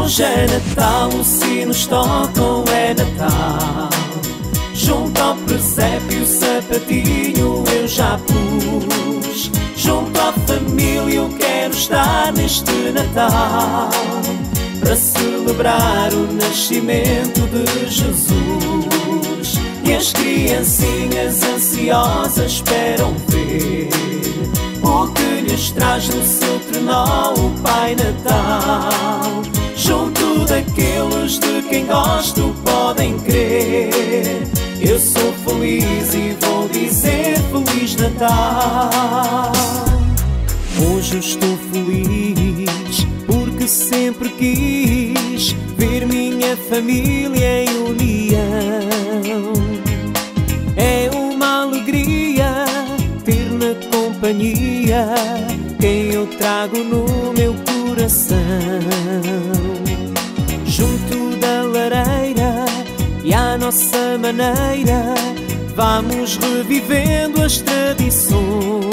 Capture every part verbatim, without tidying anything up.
Hoje é Natal, os sinos tocam, é Natal. Junto ao presépio, o sapatinho eu já pus. Junto à família eu quero estar neste Natal, para celebrar o nascimento de Jesus. E as criancinhas ansiosas esperam ver o que lhes traz no seu trenó o Pai Natal. Junto daqueles de quem gosto podem crer, eu sou feliz e vou dizer Feliz Natal. Hoje eu estou feliz porque sempre quis ver minha família em união. É uma alegria ter na companhia quem eu trago no meu coração. Junto da lareira e à nossa maneira vamos revivendo as tradições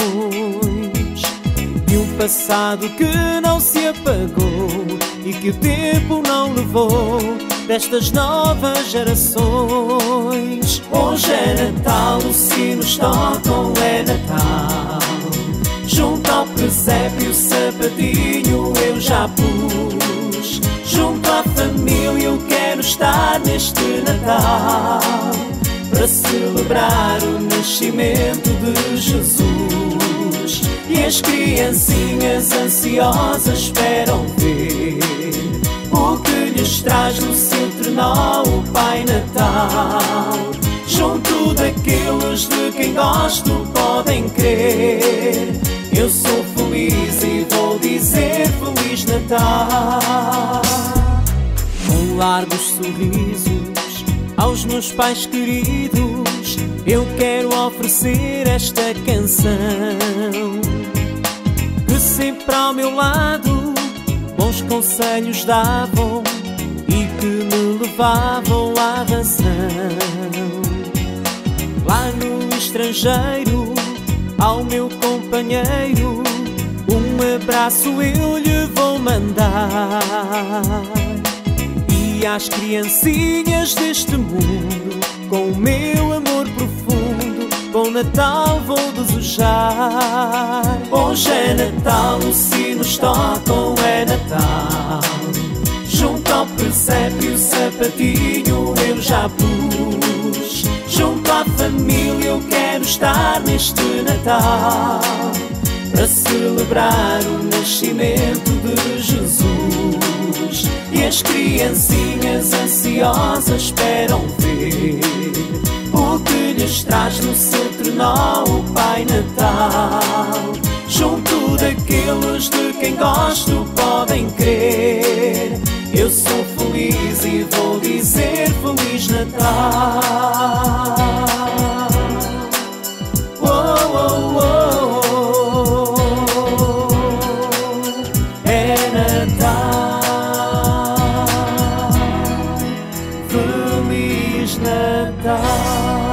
de um passado que não se apagou e que o tempo não levou destas novas gerações. Hoje é Natal, os sinos tocam, é Natal. Junto ao presépio, o sapatinho eu já pus. Junto à família eu quero estar neste Natal, para celebrar o nascimento de Jesus. E as criancinhas ansiosas esperam ver o que lhes traz no seu trenó o Pai Natal. Junto daqueles de quem gosto podem crer, eu sou feliz e vou dizer Feliz Natal. Com largos sorrisos aos meus pais queridos, eu quero oferecer esta canção, que sempre ao meu lado bons conselhos davam e que me levavam à razão. Lá no estrangeiro, ao meu companheiro, um abraço eu lhe vou mandar. E às criancinhas deste mundo, com o meu amor profundo, bom Natal vou desejar. Hoje é Natal, os sinos tocam, é Natal. Junto ao presépio, o sapatinho eu já pus. Junto à família eu quero estar neste Natal, para celebrar o nascimento de Jesus. E as criancinhas ansiosas esperam ver o que lhes traz no seu trenó o Pai Natal. Junto daqueles de quem gosto podem crer, eu sou feliz e vou dizer Feliz Natal. Oh, oh, oh, oh. É Natal, Feliz Natal.